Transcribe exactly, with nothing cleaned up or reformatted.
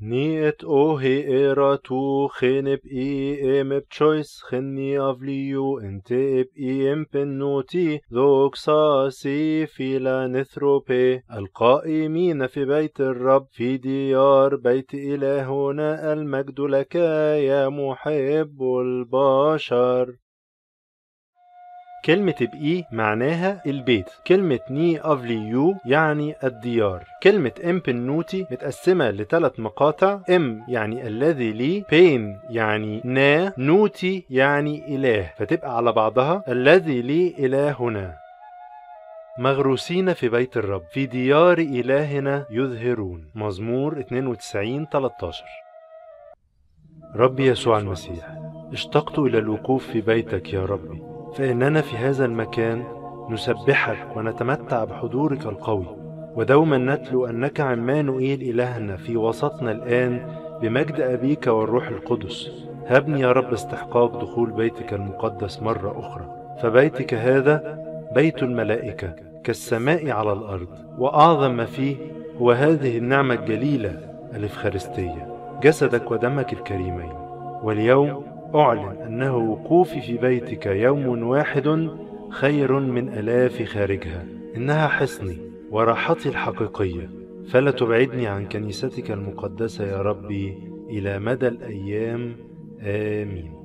Niet o he era tu genep I emep choice geni avliu ente ep I empenoti ذوكسا سيفيلا نثروبي القائمين في بيت الرب في ديار بيت إلهنا المجد لك يا محب البشر. كلمة بإي معناها البيت، كلمة ني أفليو يعني الديار، كلمة إمبنوتي متقسمة لثلاث مقاطع. إم يعني الذي لي، بين يعني نا، نوتي يعني إله، فتبقى على بعضها الذي لي إلهنا. مغروسين في بيت الرب في ديار إلهنا يظهرون، مزمور اثنين وتسعين ثلاثة عشر. ربي يسوع المسيح، اشتقت إلى الوقوف في بيتك يا ربي، فإننا في هذا المكان نسبحك ونتمتع بحضورك القوي، ودوما نتلو أنك عمانوئيل إلهنا في وسطنا الآن بمجد أبيك والروح القدس. هبني يا رب استحقاق دخول بيتك المقدس مرة أخرى، فبيتك هذا بيت الملائكة كالسماء على الأرض، وأعظم ما فيه هو هذه النعمة الجليلة الإفخارستية، جسدك ودمك الكريمين. واليوم أعلن أنه وقوفي في بيتك يوم واحد خير من آلاف خارجها، إنها حصني وراحتي الحقيقية، فلا تبعدني عن كنيستك المقدسة يا ربي إلى مدى الأيام. آمين.